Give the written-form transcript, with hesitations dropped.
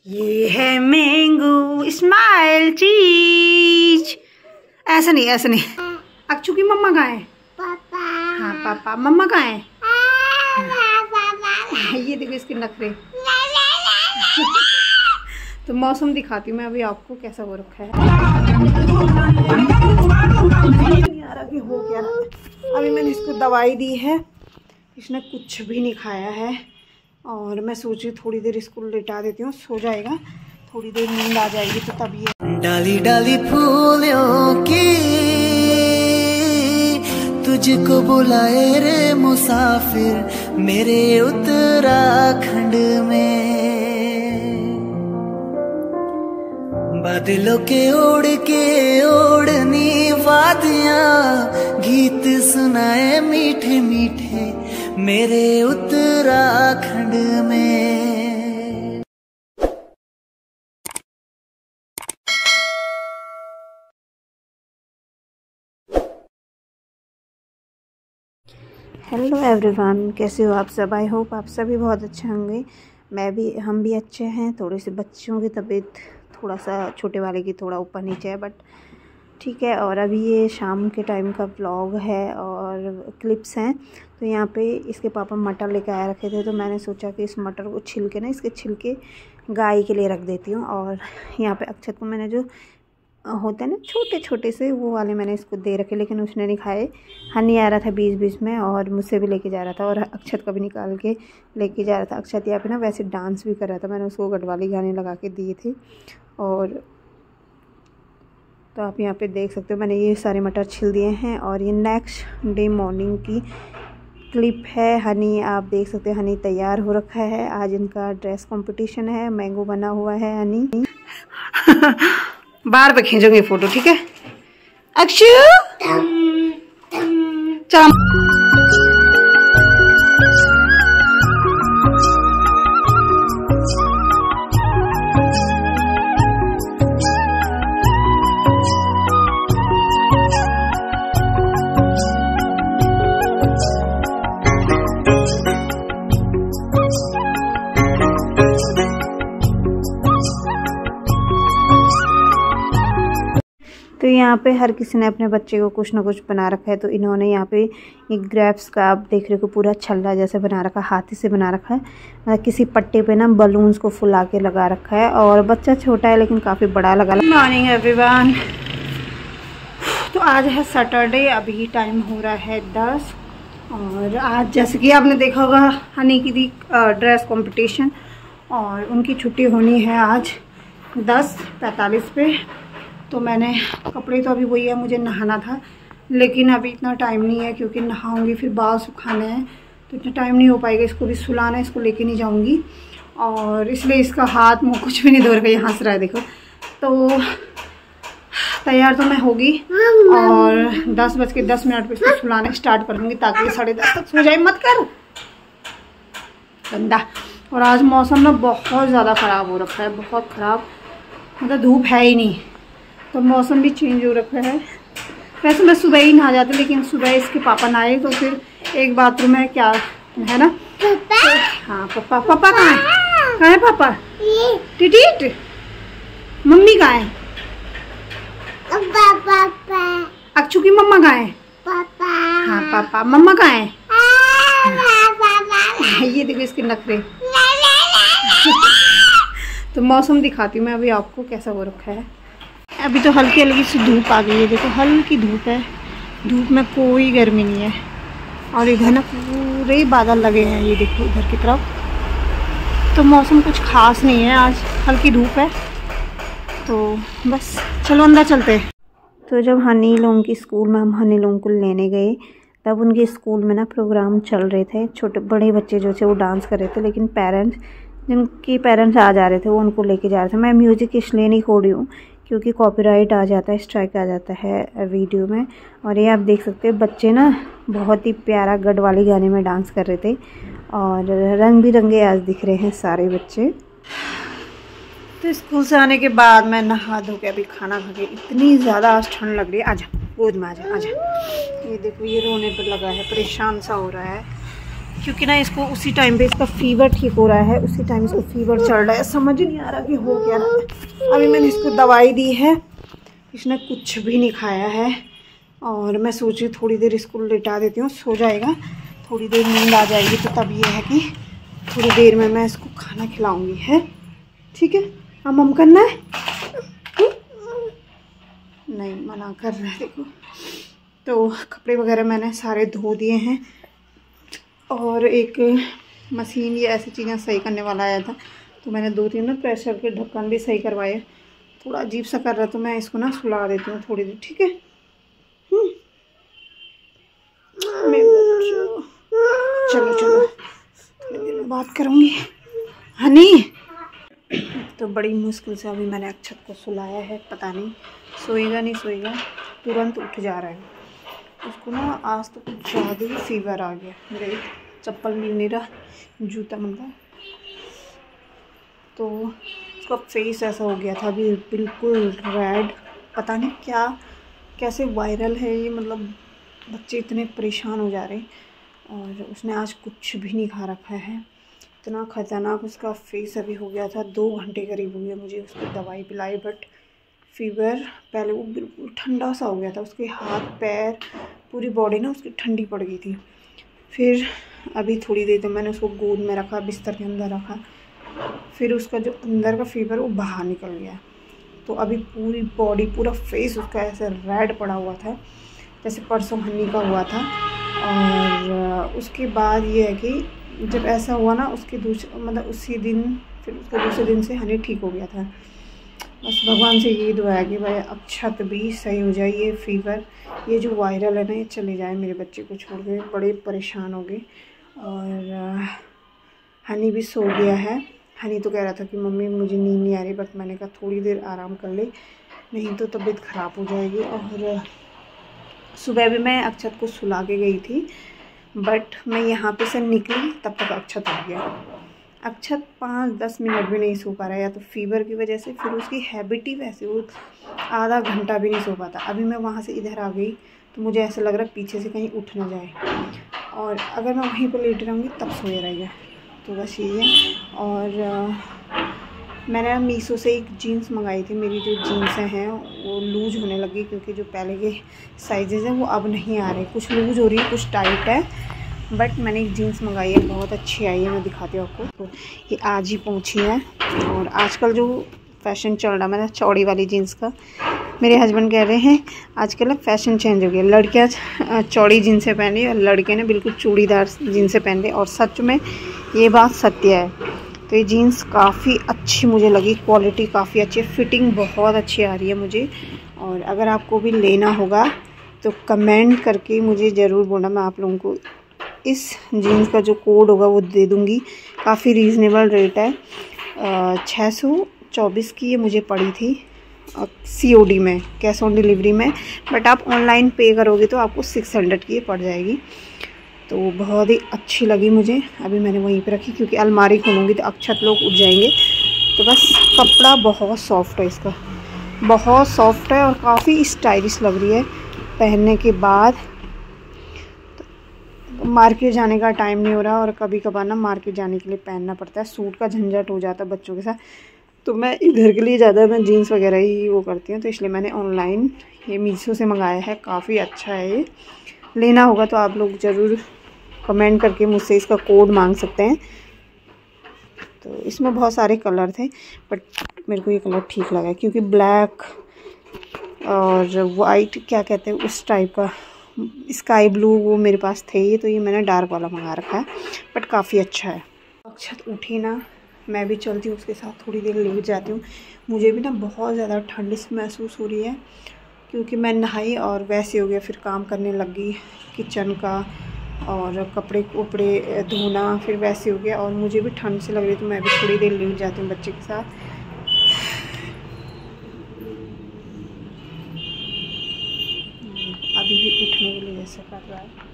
ये है mango smile चीज। ऐसा नहीं ऐसा नहीं। अक्षु की मम्मा कहाँ है? पापा। हाँ पापा। मम्मा कहाँ है? ये देखो इसके नखरे। तो मौसम दिखाती हूँ मैं अभी आपको कैसा हो रखा है। यार अभी हो क्या रहा है। अभी मैंने इसको दवाई दी है, इसने कुछ भी नहीं खाया है और मैं सोची थोड़ी देर इसको लेटा देती हूँ, सो जाएगा, थोड़ी देर नींद आ जाएगी तो तब ये। डाली डाली फूलों की तुझको बुलाए रे मुसाफिर मेरे उत्तराखंड में। बादलों के ओढ़ के ओढ़नी वादियां गीत सुनाए मीठे मीठे मेरे उत्तराखंड में। हेलो एवरीवन, कैसे हो आप सब? आई होप आप सभी बहुत अच्छे होंगे। हम भी अच्छे हैं। थोड़े से बच्चों की तबीयत थोड़ा सा, छोटे वाले की थोड़ा ऊपर नीचे है, बट ठीक है। और अभी ये शाम के टाइम का व्लॉग है और क्लिप्स हैं। तो यहाँ पे इसके पापा मटर लेकर आए रखे थे, तो मैंने सोचा कि इस मटर को छिल के ना, इसके छिलके गाय के लिए रख देती हूँ। और यहाँ पे अक्षत को मैंने जो होते हैं ना छोटे छोटे से, वो वाले मैंने इसको दे रखे, लेकिन उसने नहीं खाए। हनी आ रहा था बीच बीच में और मुझसे भी लेके जा रहा था और अक्षत का भी निकाल के लेके जा रहा था। अक्षत यहाँ पे ना वैसे डांस भी कर रहा था, मैंने उसको गढ़वाली गाने लगा के दिए थे। और तो आप यहाँ पे देख सकते हो मैंने ये सारे मटर छिल दिए हैं। और ये नेक्स्ट डे मॉर्निंग की क्लिप है। हनी आप देख सकते हो, हनी तैयार हो रखा है। आज इनका ड्रेस कंपटीशन है, मैंगो बना हुआ है हनी। बार पे खींचोगे फोटो, ठीक है अक्षु? चल तो यहाँ पे हर किसी ने अपने बच्चे को कुछ ना कुछ बना रखा है। तो इन्होंने यहाँ पे एक ग्रेप्स का, आप देख रहे हो, पूरा छल्ला जैसे बना रखा है, हाथी से बना रखा है। मतलब किसी पट्टे पे ना बलून्स को फुला के लगा रखा है। और बच्चा छोटा है लेकिन काफ़ी बड़ा लगा। Good morning everyone. तो आज है सैटरडे, अभी टाइम हो रहा है 10। और आज जैसे कि आपने देखा होगा हनी की दी ड्रेस कॉम्पिटिशन, और उनकी छुट्टी होनी है आज 10:45 पे। तो मैंने कपड़े तो अभी वही है, मुझे नहाना था, लेकिन अभी इतना टाइम नहीं है क्योंकि नहाऊंगी फिर बाल सुखाने हैं, तो इतना टाइम नहीं हो पाएगा। इसको भी सुलाना है, इसको लेके नहीं जाऊंगी, और इसलिए इसका हाथ मुँह कुछ भी नहीं धो रखा, ये हंस रहा है देखो। तो तैयार तो मैं होगी और 10:10 पे इसको सुलाना स्टार्ट कर दूँगी, ताकि 10:30 तक सो जाए। मत कर गंदा। और आज मौसम ना बहुत ज़्यादा ख़राब हो रखा है, बहुत ख़राब, मतलब धूप है ही नहीं, तो मौसम भी चेंज हो रखा है। वैसे मैं सुबह ही नहा जाती, लेकिन सुबह इसके पापा नहाए तो फिर एक बाथरूम है, क्या है ना पापा? हाँ पापा। पापा कहाँ है? कहाँ है पापा? टिटिट। मम्मी कहाँ है? पापा। अक्षु की मम्मा कहाँ है? पापा। हाँ पापा। मम्मा कहाँ है? ये देखो इसके नखरे। तो मौसम दिखाती हूँ मैं अभी आपको कैसा हो रखा है। अभी तो हल्की हल्की सी धूप आ गई है, देखो हल्की धूप है, धूप में कोई गर्मी नहीं है। और इधर ना पूरे बादल लगे हैं, ये देखो इधर की तरफ। तो मौसम कुछ खास नहीं है, आज हल्की धूप है। तो बस चलो अंदर चलते हैं। तो जब हनी लोगों की स्कूल में, हम हनी लोगों को लेने गए, तब उनके स्कूल में ना प्रोग्राम चल रहे थे। छोटे बड़े बच्चे जो थे वो डांस कर रहे थे, लेकिन पेरेंट्स, जिनके पेरेंट्स आ जा रहे थे, वो उनको लेके जा रहे थे। मैं म्यूज़िक इसलिए नहीं खोल रही हूँ क्योंकि कॉपीराइट आ जाता है, स्ट्राइक आ जाता है वीडियो में। और ये आप देख सकते हैं बच्चे ना बहुत ही प्यारा गढ़वाली गाने में डांस कर रहे थे, और रंग बिरंगे आज दिख रहे हैं सारे बच्चे। तो स्कूल से आने के बाद मैं नहा धो के अभी खाना खा के, इतनी ज़्यादा आज ठंड लग रही है। आजा गोद में आजा आजा। ये देखो ये रोने पर लगा है, परेशान सा हो रहा है। क्योंकि ना इसको उसी टाइम पे इसका फीवर ठीक हो रहा है, उसी टाइम इसको फीवर चढ़ रहा है, समझ नहीं आ रहा कि हो क्या रहा है। अभी मैंने इसको दवाई दी है, इसने कुछ भी नहीं खाया है और मैं सोच रही थोड़ी देर इसको लेटा देती हूँ, सो जाएगा, थोड़ी देर नींद आ जाएगी तो तब ये है कि थोड़ी देर में मैं इसको खाना खिलाऊँगी, है ठीक है। हम करना है, नहीं मना कर रहे हैं देखो। तो कपड़े वगैरह मैंने सारे धो दिए हैं और एक मशीन ये ऐसी चीज़ें सही करने वाला आया था तो मैंने 2-3 ना प्रेशर के ढक्कन भी सही करवाए। थोड़ा अजीब सा कर रहा है तो मैं इसको ना सुला देती हूँ थोड़ी देर, ठीक है। चलो चलो थोड़ी देर में बात करूँगी हनी। तो बड़ी मुश्किल से अभी मैंने अक्षत को सुलाया है, पता नहीं सोएगा नहीं सोएगा, तुरंत उठ जा रहा है। उसको ना आज तो कुछ ज़्यादा ही फीवर आ गया, मेरे चप्पल मिल नहीं रहा, जूता मंगा तो उसका फेस ऐसा हो गया था अभी बिल्कुल रेड, पता नहीं क्या कैसे वायरल है ये, मतलब बच्चे इतने परेशान हो जा रहे हैं। और उसने आज कुछ भी नहीं खा रखा है, इतना ख़तरनाक उसका फेस अभी हो गया था। 2 घंटे करीब हुए मुझे उसको दवाई पिलाई, बट फीवर पहले वो बिल्कुल ठंडा सा हो गया था, उसके हाथ पैर पूरी बॉडी ना उसकी ठंडी पड़ गई थी। फिर अभी थोड़ी देर तो मैंने उसको गोद में रखा, बिस्तर के अंदर रखा, फिर उसका जो अंदर का फीवर वो बाहर निकल गया। तो अभी पूरी बॉडी पूरा फेस उसका ऐसे रेड पड़ा हुआ था जैसे परसों हनी का हुआ था। और उसके बाद ये है कि जब ऐसा हुआ ना उसके मतलब उसी दिन फिर उसके दूसरे दिन से हनी ठीक हो गया था। बस भगवान से यही दुआ है कि भाई अक्षत भी सही हो जाए, ये फीवर ये जो वायरल है ना ये चले जाए, मेरे बच्चे को छोड़ के बड़े परेशान हो गए। और हनी भी सो गया है। हनी तो कह रहा था कि मम्मी मुझे नींद नहीं आ रही, बट मैंने कहा थोड़ी देर आराम कर ले, नहीं तो तबीयत ख़राब हो जाएगी। और सुबह भी मैं अक्षत को सुला के गई थी, बट मैं यहाँ पे से निकली तब तक अक्षत आ गया। अक्षत 5-10 मिनट भी नहीं सो पा रहा है, या तो फीवर की वजह से, फिर उसकी हैबिट ही वैसे, वो आधा घंटा भी नहीं सो पाता। अभी मैं वहाँ से इधर आ गई तो मुझे ऐसा लग रहा है पीछे से कहीं उठ ना जाए, और अगर मैं वहीं पर लेट रहूँगी तब सोया रहेगा। तो बस ये है। और मैंने मीशो से एक जीन्स मंगाई थी, मेरी जो जीन्स हैं वो लूज होने लगी, क्योंकि जो पहले के साइजेज़ हैं वो अब नहीं आ रहे, कुछ लूज हो रही है कुछ टाइट है। बट मैंने एक जीन्स मंगाई है, बहुत अच्छी आई है, मैं दिखाती हूँ आपको। तो ये आज ही पहुँची है। और आजकल जो फैशन चल रहा है मतलब चौड़ी वाली जीन्स का, मेरे हस्बैंड कह रहे हैं आजकल फैशन चेंज हो गया, लड़कियाँ चौड़ी जीन्सें पहन रही और लड़के ने बिल्कुल चूड़ीदार जीन्सें पहन रहे। और सच में ये बात सत्य है। तो ये जीन्स काफ़ी अच्छी मुझे लगी, क्वालिटी काफ़ी अच्छी है, फिटिंग बहुत अच्छी आ रही है मुझे। और अगर आपको भी लेना होगा तो कमेंट करके मुझे ज़रूर बोलना, मैं आप लोगों को इस जीन्स का जो कोड होगा वो दे दूँगी। काफ़ी रीज़नेबल रेट है, 624 की ये मुझे पड़ी थी COD में, कैश ऑन डिलीवरी में। बट आप ऑनलाइन पे करोगे तो आपको 600 की ये पड़ जाएगी। तो बहुत ही अच्छी लगी मुझे। अभी मैंने वहीं पे रखी क्योंकि अलमारी खोलूँगी तो अक्षत लोग उठ जाएंगे। तो बस कपड़ा बहुत सॉफ्ट है इसका, बहुत सॉफ्ट है और काफ़ी स्टाइलिश लग रही है पहनने के बाद। तो मार्केट जाने का टाइम नहीं हो रहा, और कभी कभार ना मार्केट जाने के लिए पहनना पड़ता है, सूट का झंझट हो जाता है बच्चों के साथ। तो मैं इधर के लिए ज़्यादा मैं जीन्स वगैरह ही वो करती हूँ, तो इसलिए मैंने ऑनलाइन ये मीशो से मंगाया है। काफ़ी अच्छा है ये, लेना होगा तो आप लोग ज़रूर कमेंट करके मुझसे इसका कोड मांग सकते हैं। तो इसमें बहुत सारे कलर थे, बट मेरे को ये कलर ठीक लगा क्योंकि ब्लैक और वाइट क्या कहते हैं उस टाइप का, स्काई ब्लू वो मेरे पास थे ये, तो ये मैंने डार्क वाला मंगा रखा है, बट काफ़ी अच्छा है। अक्षत उठी ना, मैं भी चलती हूँ उसके साथ, थोड़ी देर लेट जाती हूँ। मुझे भी ना बहुत ज़्यादा ठंड सी महसूस हो रही है क्योंकि मैं नहाई और वैसे हो गया, फिर काम करने लगी किचन का और कपड़े उपड़े धोना, फिर वैसे हो गया और मुझे भी ठंड से लग रही, तो मैं भी थोड़ी देर लेट जाती हूँ बच्चे के साथ। अभी भी उठने के लिए जैसे कर रहा है।